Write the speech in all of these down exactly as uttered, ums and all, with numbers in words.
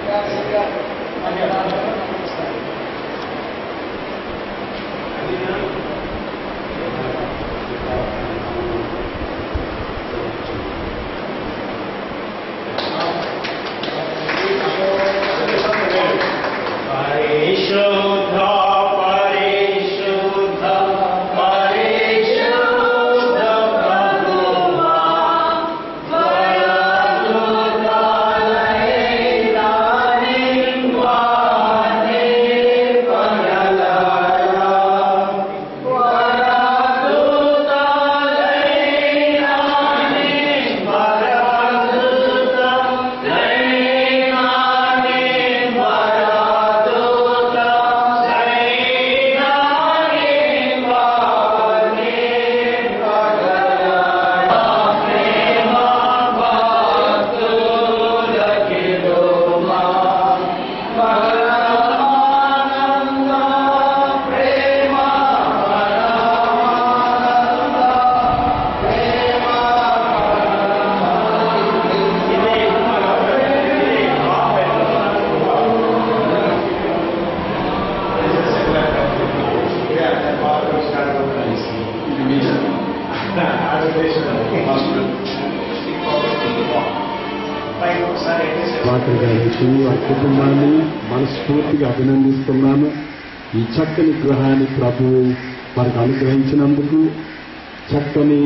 పాత్ర గారికి ఆ కుటుంబాన్ని మనస్ఫూర్తిగా అభినందిస్తున్నాను. ఈ చక్కని గృహాన్ని ప్రభువు వారికి అనుగ్రహించినందుకు, చక్కని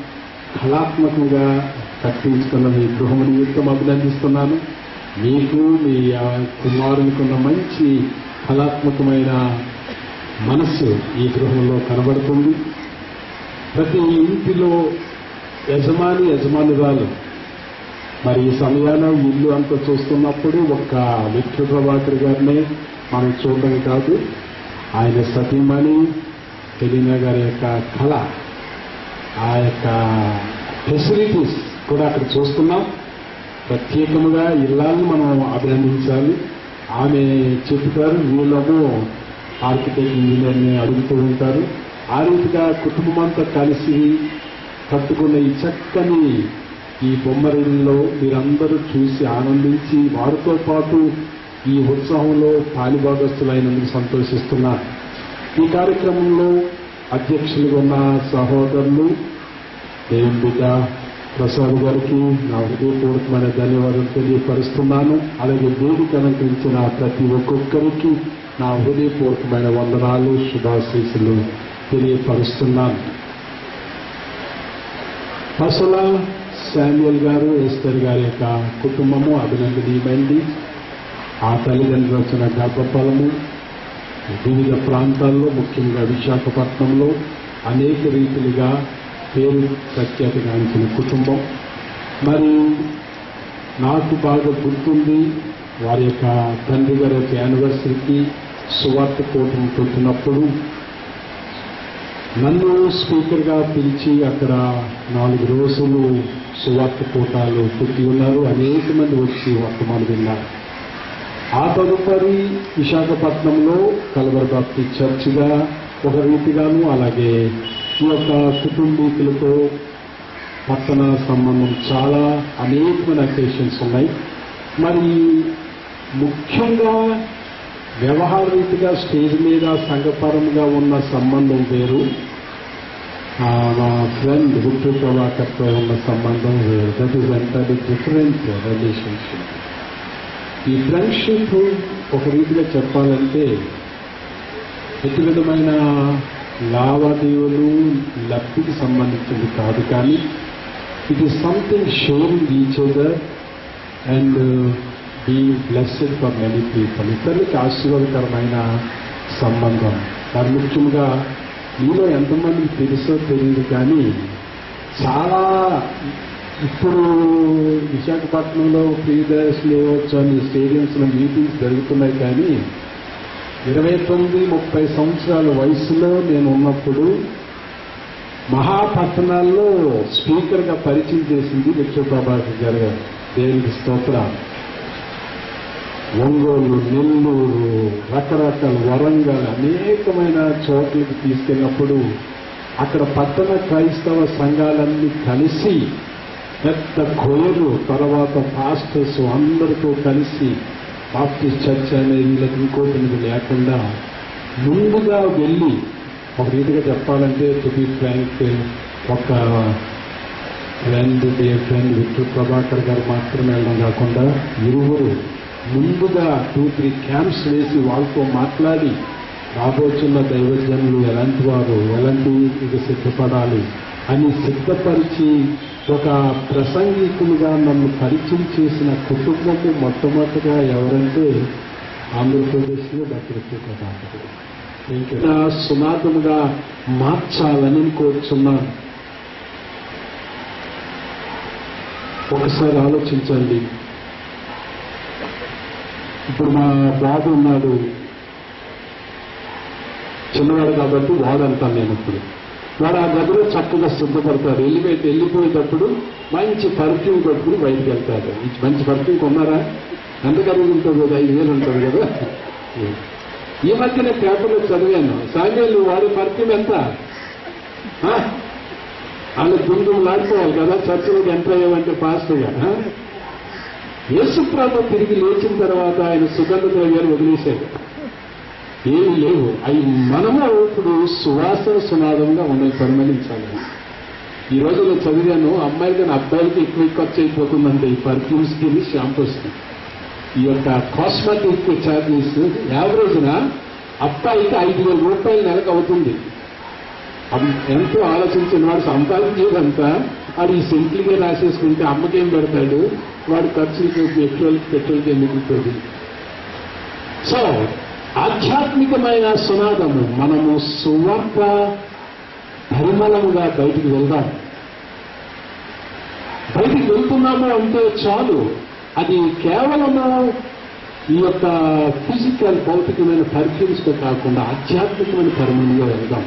కళాత్మకంగా కట్టించుకున్న మీ గృహం నిమిత్తం అభినందిస్తున్నాను. మీకు మీ కుమారునికున్న మంచి కళాత్మకమైన మనస్సు ఈ గృహంలో కనబడుతుంది. ప్రతి ఇంటిలో యజమాని యజమానురాలు మరి ఈ సమయాన ఇల్లు అంతా చూస్తున్నప్పుడు ఒక్క విక్టర్ ప్రభాకర్ గారినే మనం చూడడం కాదు, ఆయన సతీమణి ఎలీనా గారి యొక్క కళ, ఆ యొక్క ఫెసిలిటీస్ కూడా అక్కడ చూస్తున్నాం. ప్రత్యేకంగా ఇళ్ళని మనం అభినందించాలి. ఆమె చెప్తారు, వీళ్ళను ఆర్కిటెక్ట్ ఇంజనీర్ని అడుగుతూ ఉంటారు. ఆ రీతిగా కుటుంబం అంతా కలిసి కట్టుకున్న ఈ చక్కని ఈ బొమ్మరిల్లో మీరందరూ చూసి ఆనందించి వారితో పాటు ఈ ఉత్సవంలో పాలిభాగస్తులైనందుకు సంతోషిస్తున్నారు. ఈ కార్యక్రమంలో అధ్యక్షులుగా ఉన్న సహోదరులు దేవుని బిడ్డ ప్రసాద్ గారికి నా హృదయపూర్వకమైన ధన్యవాదాలు తెలియపరుస్తున్నాను. అలాగే వేదిక అలంకరించిన ప్రతి ఒక్కొక్కరికి నా హృదయపూర్వకమైన వందనాలు, శుభాశీస్సులు తెలియపరుస్తున్నాను. అసలు శామ్యుయల్ గారు, ఎస్టర్ గారి యొక్క కుటుంబము అభినందనీయమైంది. ఆ తల్లిదండ్రులు వచ్చిన గర్భఫలము వివిధ ప్రాంతాల్లో, ముఖ్యంగా విశాఖపట్నంలో అనేక రీతిలుగా పేరు ప్రఖ్యాతిగాంచిన కుటుంబం. మరి నాకు బాగా గుర్తుంది, వారి యొక్క తండ్రి గారి యొక్క యానివర్సరీకి సువార్త కూటమి పెట్టినప్పుడు నన్ను స్పీకర్గా పిలిచి అక్కడ నాలుగు రోజులు సువార్త కూటాలు పెట్టి ఉన్నారు. అనేక మంది వచ్చి వర్తమానం విన్నారు. ఆ తదుపరి విశాఖపట్నంలో కల్వరి బాప్టిస్ట్ చర్చిగా ఒక రీతిగాను, అలాగే ఈ యొక్క కుటుంబీకులతో పట్టణ సంబంధం చాలా అనేకమైన అకేషన్స్ ఉన్నాయి. మరి ముఖ్యంగా వ్యవహార రీతిగా స్టేజ్ మీద సంఘపరంగా ఉన్న సంబంధం వేరు, మా ఫ్రెండ్ విక్టర్ ప్రభాకర్తో ఉన్న సంబంధం వేరు. That is entirely different relationship. ఈ ఫ్రెండ్షిప్ ఒక రీతిగా చెప్పాలంటే ఎటు విధమైన లావాదేవీలు లబ్ధికి సంబంధించింది కాదు, కానీ it is something sharing each other and being blessed for many people. ఇతరులకి ఆశీర్వాదకరమైన సంబంధం. మరి ముఖ్యంగా మీలో ఎంతమందికి తెలుసో తెలియదు, కానీ చాలా ఇప్పుడు విశాఖపట్నంలో ప్రీడర్స్ లేవచ్చు అని స్టేడియంస్లో మీటింగ్స్ జరుగుతున్నాయి. కానీ ఇరవై తొమ్మిది ముప్పై సంవత్సరాల వయసులో నేను ఉన్నప్పుడు మహాపట్టణాల్లో స్పీకర్గా పరిచయం చేసింది విక్టర్ ప్రభాకర్ గారు. దేవునికి స్తోత్రం. ఒంగోలు, నెల్లూరు, రకరకాల వరంగల్ అనేకమైన చోట్లకి తీసుకెళ్ళినప్పుడు అక్కడ పట్టణ క్రైస్తవ సంఘాలన్నీ కలిసి పెద్ద కోరు, తర్వాత పాస్టర్స్ అందరితో కలిసి బాప్టిస్ట్ చర్చ్ అనేది వీళ్ళకి ఇంకోటి లేకుండా ముందుగా వెళ్ళి ఒక రీతిగా చెప్పాలంటే టు బి ఫ్రాంక్ ఒక friend dear friend Victor Prabhakar గారు మాత్రమే వెళ్ళడం కాకుండా ఇరువురు ముందుగా టూ త్రీ క్యాంప్స్ వేసి వాళ్ళతో మాట్లాడి రాబోతున్న దైవజనులు ఎలాంటి వారు ఎలాంటి ఇది సిద్ధపడాలి అని సిద్ధపరిచి ఒక ప్రసంగికులుగా నన్ను పరిచయం చేసిన కుటుంబము మొట్టమొదటిగా ఎవరంటే ఆంధ్రప్రదేశ్లో డాక్టర్ విక్టర్ ప్రభాకర్. ఇంకా సునాదముగా మార్చాలని కోరుచున్నాను. ఒకసారి ఆలోచించండి. ఇప్పుడు మా బాబు ఉన్నాడు, చిన్నవాడు కాబట్టి వాడు అంటాను నేను. ఇప్పుడు వాడు ఆ గదిలో చక్కగా సిద్ధపడతాడు. వెళ్ళిపోయి వెళ్ళిపోయేటప్పుడు మంచి పర్ఫ్యూమ్ కొట్టుకుని బయటికి వెళ్తాడు. మంచి పర్ఫ్యూమ్ కొన్నారా? ఎంత ఖరీదు ఉంటుంది కదా, ఐదు వేలు ఉంటుంది కదా. ఈ మధ్యన పేపర్లో చదివాను, సాయంత్రం వాడి పర్ఫ్యూమ్ ఎంత? వాళ్ళు దుమ్దుమ్లాడుకోవాలి కదా చర్చలోకి ఎంటర్ అయ్యామంటే ఫాస్ట్గా. యేసుప్రభు తిరిగి లేచిన తర్వాత ఆయన సుగంధ ద్రవ్యాలు వదిలేశాడు, ఏమి లేవు. అవి మనము ఇప్పుడు సువాసన సునాదంగా ఉన్నది పరిమళించాలి. ఈ రోజు నేను చదివాను, అమ్మాయిలు కానీ అబ్బాయిలకి ఎక్కువ ఖర్చు అయిపోతుందంటే ఈ పర్ఫ్యూమ్స్కి షాంపూస్కి. ఈ యొక్క కాస్మెటిక్ చార్జెస్ యావరేజ్న అబ్బాయికి ఐదు వేల రూపాయలు నెలకు అవుతుంది. అది ఎంతో ఆలోచించిన వాడు సంపాదించేదంతా వాడు ఈ సింపుల్గా రాసేసుకుంటే అమ్మకేం పెడతాడు, వాడి ఖర్చులకి పెట్రోల్ పెట్రోల్కి మిగులుతుంది. సో ఆధ్యాత్మికమైన సునాదము మనము సువార్త పరిమళముగా బయటికి వెళ్దాం. బయటికి వెళ్తున్నాము అంటే చాలు, అది కేవలము ఈ యొక్క ఫిజికల్ భౌతికమైన పర్ఫ్యూమ్స్తో కాకుండా ఆధ్యాత్మికమైన పరిమళంగా వెళ్దాం.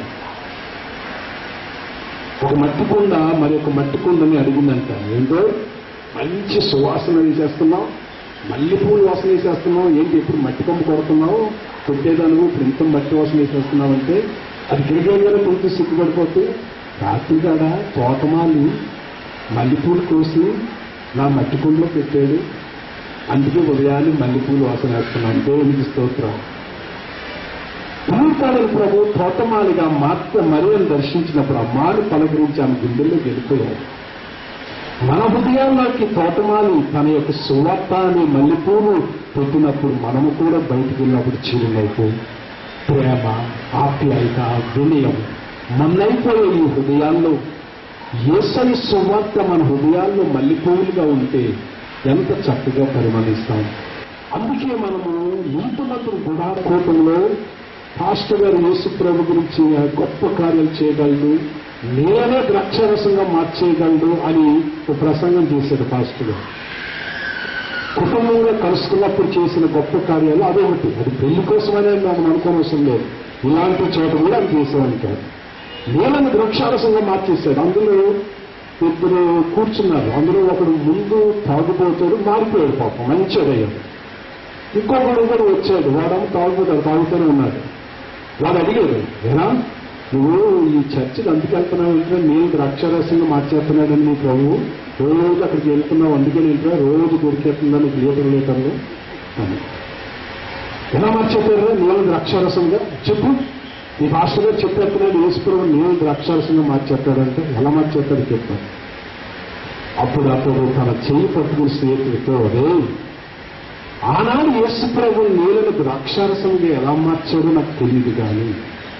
ఒక మట్టి కుండ మరి ఒక మట్టి కుండని అడిగిందంట, ఏంటో మంచి సువాసన వేసేస్తున్నావు, మల్లెపూలు వాసన వేసేస్తున్నావు, ఏంటి ఎప్పుడు మట్టి కొమ్మ కొడుతున్నావు, కొట్టేదాను ఇప్పుడు ఇంత మట్టి వాసన వేసేస్తున్నావు అంటే అది గిరిగేగానే కొంచెం సిగ్గుపడిపోతే రాత్రి కాడ తోటమాలి మల్లెపూలు కోసి నా మట్టి కుండలో పెట్టాడు, అందుకే ఉదయాన్ని మల్లెపూలు వాసన వేస్తున్నాను. దేవునికి స్తోత్రం. పూర్తాడని ప్రభు తోటమాలిగా మాత్రం మరియను దర్శించినప్పుడు అమ్మాను పలకరించి ఆమె గుండెల్లో వెళ్ళిపోయాడు. మన హృదయాల్లోకి తోటమాలి తన యొక్క సువార్త అనే మల్లెపూలు పెట్టినప్పుడు మనము కూడా బయటికి వెళ్ళినప్పుడు చిరునైపోయి ప్రేమ, ఆప్యాయత, వినయం మన్నైపోయే ఈ హృదయాల్లో యేసయ్య సువార్త మన హృదయాల్లో మల్లెపూలుగా ఉంటే ఎంత చక్కగా పరిమళిస్తాం. అందుకే మనము నీతిమంతుల గుడారకూటంలో పాస్టర్ గారు యేసు ప్రభు గురించి గొప్ప కార్యాలు చేయగలడు, నేనే ద్రాక్షరసంగా మార్చేయగలడు అని ఒక ప్రసంగం చేశాడు పాస్టర్ గారు. కుటుంబంగా కలుసుకున్నప్పుడు చేసిన గొప్ప కార్యాలు అదొకటి. అది పెళ్లి కోసమనే మనం అనుకోనవసరం లేదు, ఇలాంటి చోట కూడా అది చేసేవాని కాదు. నేలను ద్రాక్షరసంగా మార్చేశాడు. అందులో ఇద్దరు కూర్చున్నారు, అందులో ఒకడు ముందు తాగుపోతాడు, మారిపోయాడు, పాపం మంచిదయ్యాడు. ఇంకొకడు కూడా వచ్చాడు, వాడేమో తాగుపోతాడు, తాగుతూనే ఉన్నాడు. వాడు అడిగాడు, ఏనా నువ్వు ఈ చర్చికి అందుకు వెళ్తున్నావు అంటే నేను ద్రాక్షరసంగా మార్చేస్తున్నాడని నీ ప్రభు రోజు అక్కడికి వెళ్తున్నావు, అందుకే నేను రోజు దొరికేస్తుందా నీకు లీటర్ లీటర్లు అని. ఎలా మార్చేస్తారా నేను ద్రాక్షరసంగా చెప్పు, నీ పాస్టర్ గారు చెప్పేస్తున్నాడు యేసుప్రభు నేను ద్రాక్షరసంగా మార్చేస్తాడంటే ఎలా మార్చేస్తాడు చెప్పాడు. అప్పుడు అతడు తన చెయ్యి పట్టుకుని స్నేహితుడితో, అదే ఆనాడు యేసుప్రభు నీళ్ళను ద్రాక్షారసంగా ఎలా మార్చాడో నాకు తెలియదు, కానీ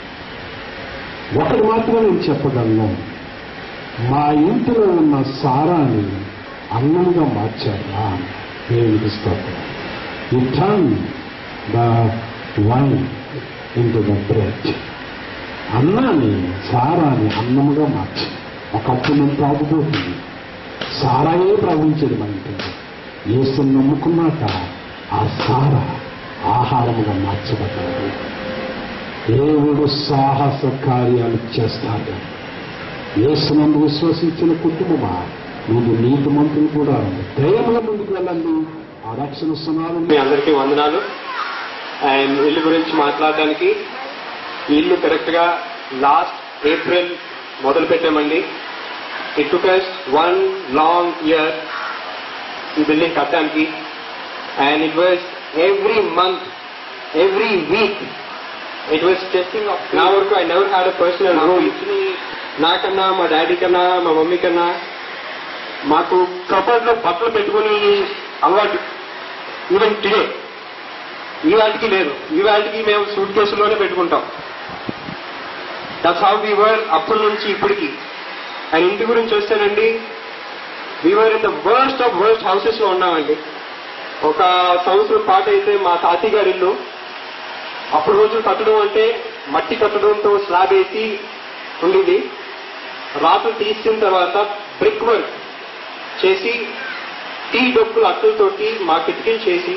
ఒకటి మాత్రం నేను చెప్పగలను, మా ఇంటిలో ఉన్న సారాన్ని అన్నంగా మార్చారా దేవునికి స్తోత్రం. You turn the wine into the bread. అన్నాన్ని సారాన్ని అన్నముగా మార్చి, ఒకప్పుడు నేను తాగుపోతుంది సారాయే ప్రవహించేది మన ఇంటిలో. యేసుని నమ్ముకున్నాక ఆ సార ఆహారముగా మార్చబడ్డాడు. దేవుడు సాహస కార్యాలు చేస్తాడు. యేసునందు విశ్వసించిన కుటుంబమా, నువ్వు నీతి మంత్రులు కూడా ధైర్యంగా ముందుకు వెళ్ళండి. ఆ రక్షణ సునాలు. మీ అందరికీ వందనాలు. అండ్ ఇల్లు గురించి మాట్లాడడానికి, ఇల్లు కరెక్ట్ గా లాస్ట్ ఏప్రిల్ మొదలు పెట్టామండి. It took us one long year ఈ బిల్డింగ్ కట్టడానికి. And it was every month, every week. It was testing of నా వరకు I never had a personal role. నాకన్నా మా డాడీ కన్నా మా మమ్మీ కన్నా మాకు కబర్లో బట్టలు పెట్టుకుని అలవాటు ఈవెన్ టుడే ఈ వాటికి లేదు. ఈ వాటికి మేము సూట్ కేసులోనే పెట్టుకుంటాం. దట్స్ హౌ వీ వర్ అప్పటి నుంచి ఇప్పటికి. అండ్ ఇంటి గురించి వస్తేనండి, we were in the worst of worst houses లో ఉన్నామండి. ఒక సంవత్సరం పాటు అయితే మా తాతయ్య గారి ఇల్లు, అప్పుడు రోజులు కట్టడం అంటే మట్టి కట్టడంతో స్లాబ్ వేసి ఉండింది. రాత్రి తీసిన తర్వాత బ్రిక్ వర్క్ చేసి టీ డొక్కులు అట్టలతోటి మా కిటికీలు చేసి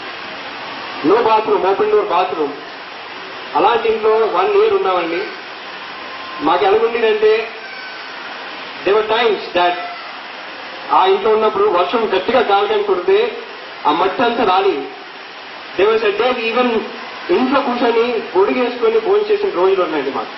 no bathroom, open door bathroom, అలాంటి ఇంట్లో వన్ ఇయర్ ఉన్నామండి. మాకు ఎలాగుండిందంటే దేవర్ టైమ్స్ దాట్ ఆ ఇంట్లో ఉన్నప్పుడు వర్షం గట్టిగా గాలిగా కుడితే ఆ మట్టి అంతా రాలి. దేవర్ సెడ్ డే ఈవెన్ ఇంట్లో కూర్చొని పొడిగేసుకొని భోజనం చేసిన రోజులు ఉన్నాయండి మాకు.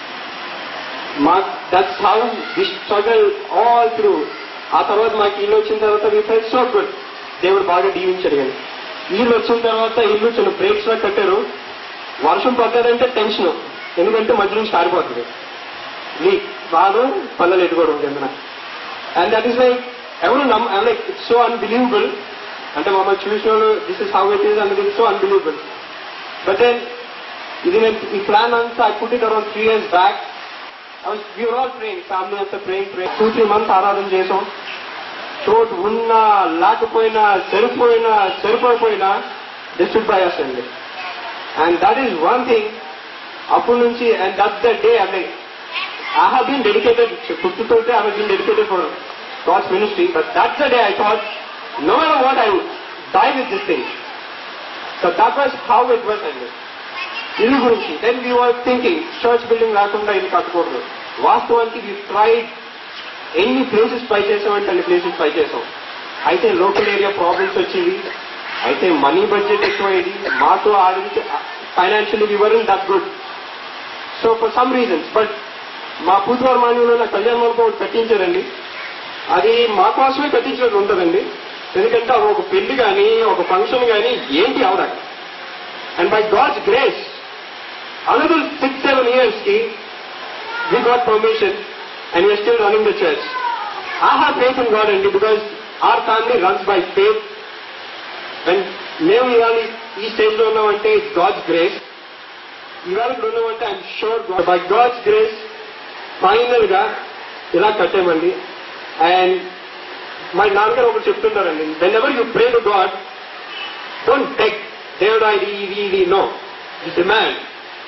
మాకు that's how we struggle all through. ఆ తర్వాత మాకు ఇల్లు వచ్చిన తర్వాత వీ ఫెల్ట్ సో గుడ్. దేవుడు బాగా దీవించాడు. కానీ ఇల్లు వచ్చిన తర్వాత ఇల్లు చిన్న బ్రేక్స్ లా కట్టారు. వర్షం పడ్డారంటే టెన్షన్, ఎందుకంటే మధ్య నుంచి కారిపోతుంది. లీక్ బాగా పల్లెలు ఎట్టుకోవడం కింద. అండ్ దట్ ఈస్ లైక్ ఎవరు నమ్ లైక్ ఇట్స్ సో అన్బిలీవబుల్. అంటే మమ్మల్ని చూసిన వాళ్ళు this is how it is and it's so unbelievable. But then ఇది నేను ఈ ప్లాన్ అంతా I put it around three years back. we were all praying, family అంతా praying, praying. Two three months ఆరాధన చేసాం. చోటు ఉన్నా లేకపోయినా సరిపోయినా సరిపోయిపోయినా దే స్టూడ్ బై us అండి. And that is one thing. అప్పటి నుంచి and that the day I mean I have been dedicated, పుట్టుతోటే I have been dedicated for God's ministry. But that's the day I thought no matter what I would die with this thing. So that was how it was అండి. ఇల్లు గురించి then we was thinking church building రాకుండా ఇది కట్టుకోవద్దు. వాస్తవానికి we tried ఎన్ని places try చేసామంటే అన్ని ప్లేసెస్ ట్రై చేసాం. అయితే లోకల్ ఏరియా ప్రాబ్లమ్స్ వచ్చేవి, అయితే మనీ బడ్జెట్ ఎక్కువైంది. మాతో ఆడించి financially we were in that good. So for some reasons but మా పూజవారి మాన్యంలో నా కళ్యాణ మండపం ఒకటి కట్టించారండి. అది మా కోసమే కట్టించినట్టు ఉంటుందండి. ఎందుకంటే ఒక పెళ్లి కానీ ఒక ఫంక్షన్ కానీ ఏంటి అవదా. And by God's grace another six, seven years ki, we got permission and we are still running the church. I have faith in God only because our family runs by faith. And మేము ఇవాళ ఈ stage లో ఉన్నామంటే it's God's grace. ఇవాళ ఇక్కడ ఉన్నామంటే I'm sure by God's grace final గా ఇలా కట్టామండి. అండ్ మా నాన్నగారు ఒకటి చెప్తుంటారండి, whenever you pray to God don't beg దేవుడా ఇది ఇది ఇది no, you demand.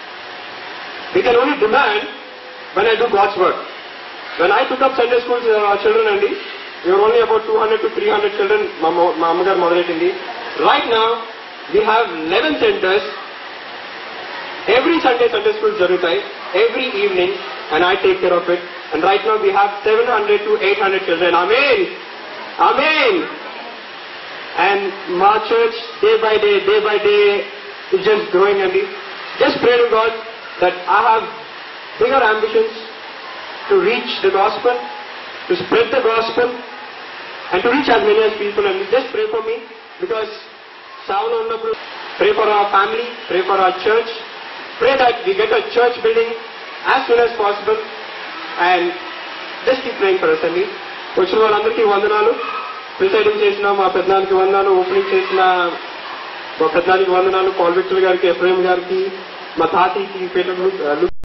We can only demand when I do God's work. When I took up Sunday schools, uh, children and we were only about two hundred to three hundred children. My Ammagar moderating. Right now, we have eleven centers. Every Sunday, Sunday schools jarutai. Every evening, and I take care of it. And right now, we have seven hundred to eight hundred children. Amen. Amen. And my church, day by day, day by day, is just growing. And just pray to God that I have bigger ambitions to reach the gospel, to spread the gospel, and to reach as many as people. And just pray for me, because pray for our family, pray for our church, pray that we get a church building as soon as possible, and just keep praying for us. And వచ్చిన వాళ్ళందరికీ వందనాలు. Presiding చేసిన మా పెద్దనానికి వందనాలు, opening చేసిన మా పెద్దనానికి వందనాలు, Paul Victor గారికి, ఎఫ్రేమ్ గారికి, మా తాతయ్యకి, పేట